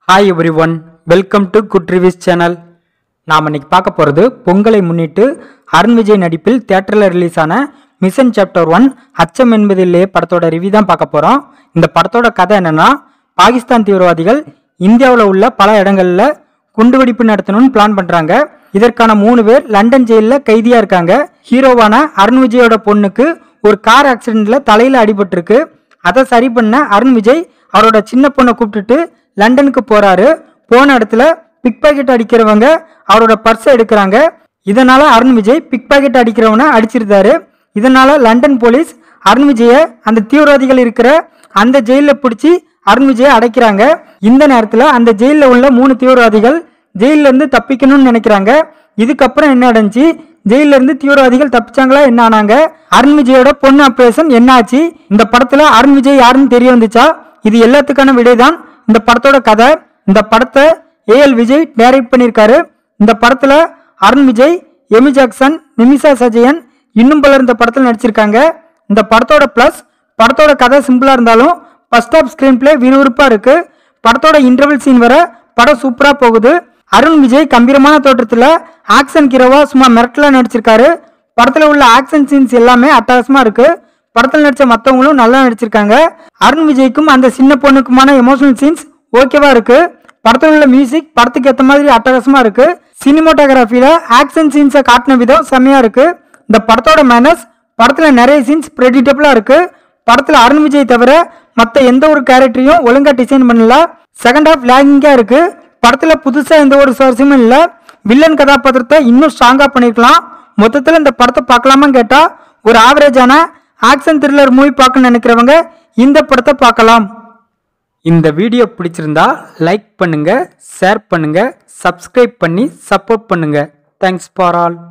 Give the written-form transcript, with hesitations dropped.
Hi everyone, welcome to Good Reviews channel. நாம் இன்னைக்கு பார்க்க போறது பொங்கலை முன்னிட்டு அருண் விஜய் நடிப்பில் தியேட்டர்ல ரிலீஸ் ஆன மிஷன் சாப்டர் 1 அச்சம் என்பதிலே படத்தோட ரிவ்யூ தான் பார்க்க போறோம். இந்த படத்தோட கதை என்னன்னா, பாகிஸ்தான் தீவிரவாதிகள் இந்தியாவுல உள்ள பல இடங்கள்ல குண்டுவெடிப்பு நடத்தணும்னு பிளான் பண்றாங்க. இதற்கான 3 பேர் லண்டன் ஜெயில்ல கைதியா இருக்காங்க. ஹீரோவான அருண் விஜயோட பொண்ணுக்கு ஒரு கார் ஆக்சிடென்ட்ல தலையில அடிபட்டிருக்கு. அதை சரி பண்ண அருண் விஜய் அவரோட சின்ன பொண்ணை கூப்பிட்டுட்டு லண்டனுக்கு போறாரு. போன இடத்துல பிக் பாக்கெட் அடிக்கிறவங்க அவரோட பர்ஸை எடுக்கிறாங்க. இதனால அருண் விஜய் பிக் பாக்கெட் அடிக்கிறவனை அடிச்சிருந்தாரு. இதனால லண்டன் போலீஸ் அருண் விஜய அந்த தீவிரவாதிகள் இருக்கிற அந்த ஜெயில பிடிச்சி அருண் விஜய அடைக்கிறாங்க. இந்த நேரத்துல அந்த ஜெயில உள்ள 3 தீவிரவாதிகள் ஜெயில இருந்து தப்பிக்கணும்னு நினைக்கிறாங்க. இதுக்கப்புறம் என்ன நடந்துச்சு, ஜெயில இருந்து தீவிரவாதிகள் தப்பிச்சாங்களா, என்ன ஆனாங்க, அருண் விஜயோட பொண்ணு ஆபரேஷன் என்ன ஆச்சு, இந்த படத்துல அருண் விஜய் யாருன்னு தெரிய வந்துச்சா, இது எல்லாத்துக்கான விடைதான் இந்த படத்தோட கதை. இந்த படத்தை ஏஎல் விஜய் டைரக்ட் பண்ணியிருக்காரு. இந்த படத்துல அருண் விஜய், எமி ஜாக்சன், நிமிஷா சஜயன் இன்னும் பலர் இந்த படத்தில் நடிச்சிருக்காங்க. இந்த படத்தோட பிளஸ், படத்தோட கதை சிம்பிளா இருந்தாலும் ஃபர்ஸ்ட் ஆஃப் ஸ்கிரீன் பிளே விறுவிறுப்பா இருக்கு. படத்தோட இன்டர்வல் சீன் வர படம் சூப்பரா போகுது. அருண் விஜய் கம்பீரமான தோற்றத்துல ஆக்ஷன் ஹீரோவா சும்மா மிரட்டலா நடிச்சிருக்காரு. படத்துல உள்ள ஆக்ஷன் சீன்ஸ் எல்லாமே அட்டகாசமா இருக்கு. படத்தில் நடிச்ச மற்றவங்களும் நல்லா நடிச்சிருக்காங்க. அருண் விஜய்க்கும் அந்த சின்ன பொண்ணுக்குமான எமோஷனல் சீன்ஸ் ஓகேவா இருக்கு. படத்தில் உள்ள மியூசிக் படத்துக்கு ஏற்ற மாதிரி அட்டகாசமா இருக்கு. சினிமோட்டோகிராஃபில ஆக்ஷன் சீன்ஸை காட்டின விதம் செம்மையா இருக்கு. இந்த படத்தோட மேனஸ், படத்துல நிறைய சீன்ஸ் பிரெடிக்டபிளா இருக்கு. படத்துல அருண் விஜய் தவிர மற்ற எந்த ஒரு கேரக்டரையும் ஒழுங்கா டிசைன் பண்ணல. செகண்ட் ஹாஃப் லேகிங்கா இருக்கு. படத்துல புதுசா எந்த ஒரு சுவாரஸ்யமும் இல்ல. வில்லன் கதாபாத்திரத்தை இன்னும் ஸ்ட்ராங்கா பண்ணிருக்கலாம். மொத்தத்துல இந்த படத்தை பார்க்கலாமான்னு கேட்டா, ஒரு ஆவரேஜான ஆக்ஷன் த்ரில்லர் மூவி பார்க்க நினைக்கிறவங்க இந்த படத்தை பார்க்கலாம். இந்த வீடியோ பிடிச்சிருந்தா லைக் பண்ணுங்க, ஷேர் பண்ணுங்க, சப்ஸ்கிரைப் பண்ணி சப்போர்ட் பண்ணுங்க. Thanks for all.